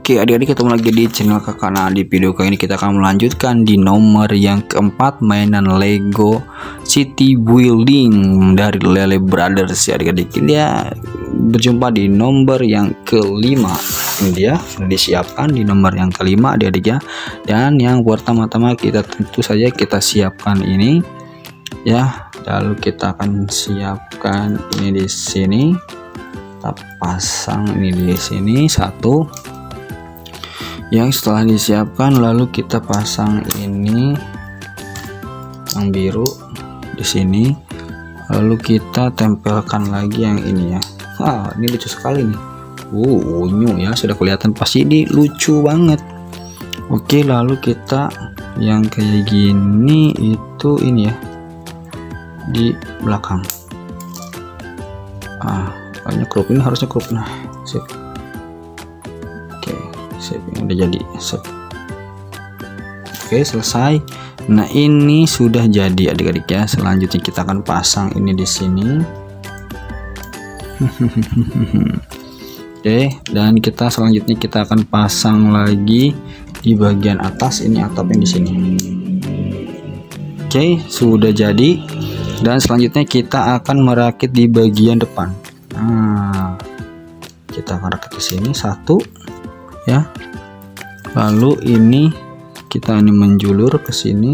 Oke adik-adik, ketemu lagi di channel kakak. Nah, di video kali ini kita akan melanjutkan di nomor yang keempat, mainan Lego City Building dari Lele Brothers ya adik-adik. Dia berjumpa di nomor yang kelima. Ini dia sudah disiapkan di nomor yang kelima adik-adik ya. Dan yang pertama-tama kita tentu saja kita siapkan ini ya. Lalu kita akan siapkan ini di sini. Kita pasang ini di sini satu. Yang setelah disiapkan lalu kita pasang ini yang biru di sini, lalu kita tempelkan lagi yang ini ya. Wah, ini lucu sekali nih. Unyu ya, sudah kelihatan pasti ini lucu banget. Oke, lalu kita yang kayak gini itu ini ya di belakang. Kayaknya crop ini harusnya crop. Nah, sip. Ini udah jadi sip. Oke, selesai. Nah, ini sudah jadi adik-adik ya. Selanjutnya kita akan pasang ini di sini. Oke, dan kita selanjutnya kita akan pasang lagi di bagian atas ini atapnya di sini. Oke, sudah jadi. Dan selanjutnya kita akan merakit di bagian depan. Nah, kita akan rakit di sini satu ya. Lalu ini kita ini menjulur ke sini.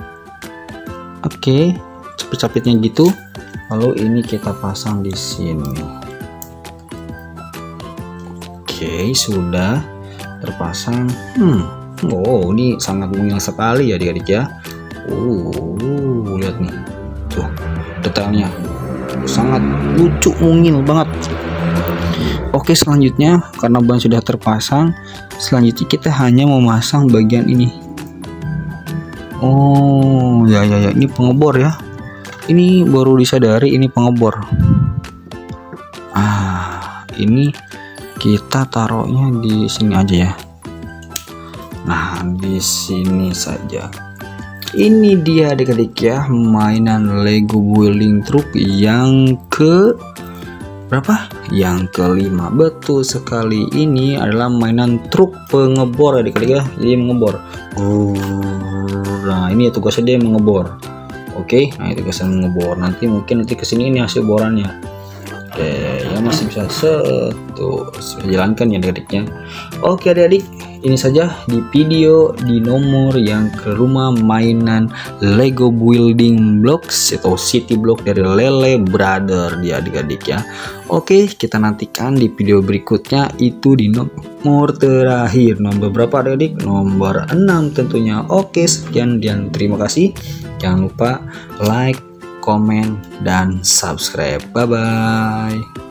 Oke, capit-capitnya gitu. Lalu ini kita pasang di sini. Oke, sudah terpasang. Oh, ini sangat mungil sekali ya adik-adik ya. Lihat nih. Tuh, detailnya sangat lucu, mungil banget. Oke, selanjutnya karena ban sudah terpasang, selanjutnya kita hanya memasang bagian ini. Oh ya, ini pengebor ya. Ini baru disadari ini pengebor. Ini kita taruhnya di sini aja ya. Nah, di sini saja. Ini dia adik-adik ya, mainan Lego Building Truck yang ke berapa? Yang kelima. Betul sekali, ini adalah mainan truk pengebor adik-adik ya. Jadi mengebor. Nah, ini tugasnya dia mengebor. Oke, nah itu tugasnya mengebor. Nanti kesini ini hasil borannya. Oke, ya masih bisa jalankan ya adik-adiknya. Oke adik-adik, ini saja di video di nomor yang ke rumah mainan Lego Building Blocks atau City Block dari Lele Brother di adik-adik ya. Oke, kita nantikan di video berikutnya itu di nomor terakhir. Nomor berapa adik-adik? Nomor 6 tentunya. Oke, sekian dan terima kasih. Jangan lupa like, komen, dan subscribe. Bye bye.